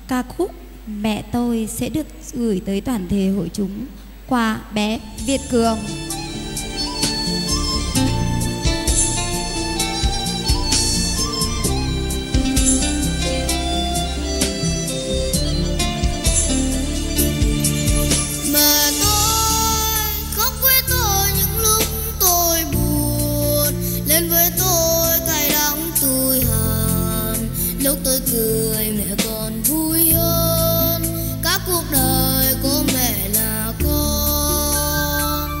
Ca khúc Mẹ Tôi sẽ được gửi tới toàn thể hội chúng qua bé Việt Cường. Lúc tôi cười mẹ còn vui hơn, cả cuộc đời có mẹ là con.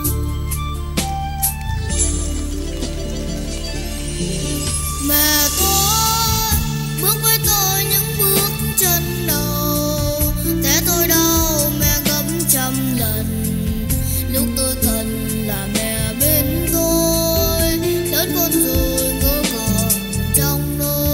Mẹ tôi bước với tôi những bước chân đầu, thế tôi đau mẹ gấp trăm lần. Lúc tôi cần là mẹ bên tôi, lớn con rồi ngỡ còn trong nôi.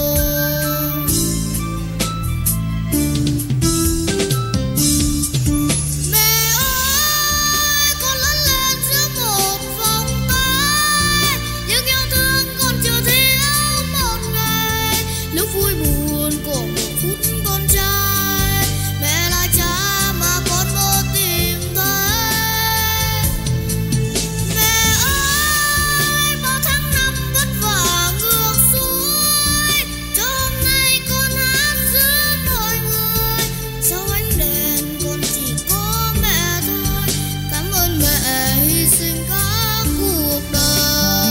Vui buồn của một phút con trai, mẹ là cha mà con mơ tìm thấy. Mẹ ơi, bao tháng năm vất vả ngược xuôi, cho hôm nay con hát giữa mọi người. Sau ánh đèn con chỉ có mẹ thôi, cảm ơn mẹ hy sinh cả cuộc đời.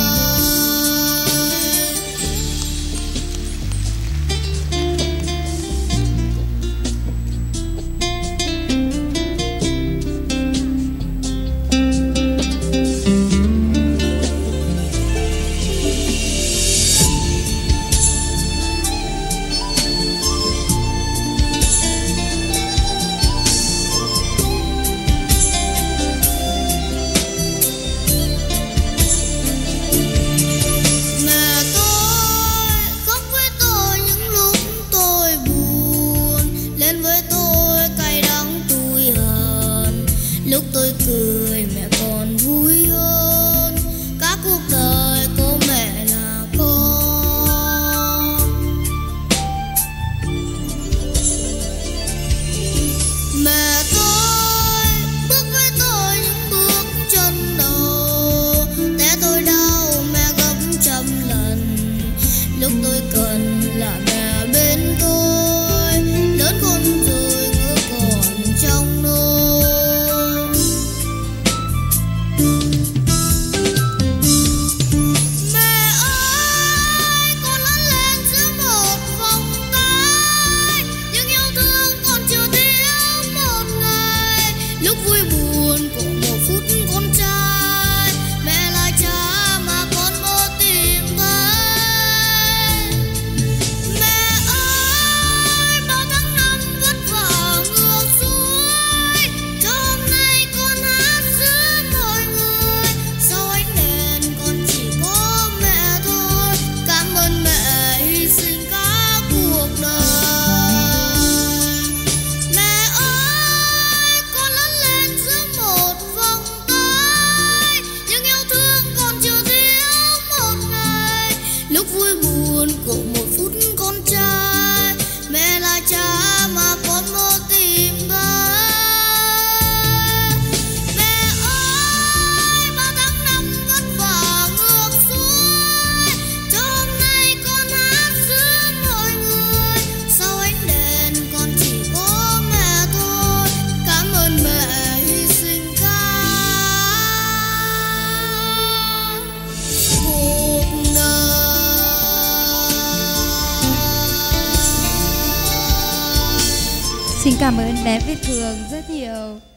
Lúc tôi cười mẹ còn vui hơn, cả cuộc đời có mẹ là con. Mẹ tôi bước với tôi những bước chân đầu, té tôi đau mẹ gấp trăm lần. Lúc tôi cần là mẹ bên tôi, lớn con rồi ngỡ còn trong nôi. Lúc vui buồn của một phút con trai, mẹ là cha mà con mơ tìm thấy. Mẹ ơi, bao tháng năm vất vả ngược xuôi, cho hôm nay con hát giữa mọi người. Sau ánh đèn con chỉ có mẹ thôi, cảm ơn mẹ hy sinh cả cuộc đời. Lúc vui buồn của một phút con trai, mẹ là cha mà con mơ tìm thấy. Mẹ ơi, bao tháng năm vất vả ngược xuôi, cho hôm nay con hát giữa mọi người. Sau ánh đèn con chỉ có mẹ thôi, cảm ơn mẹ hy sinh cả cuộc đời. Xin cảm ơn bé Việt Cường rất nhiều.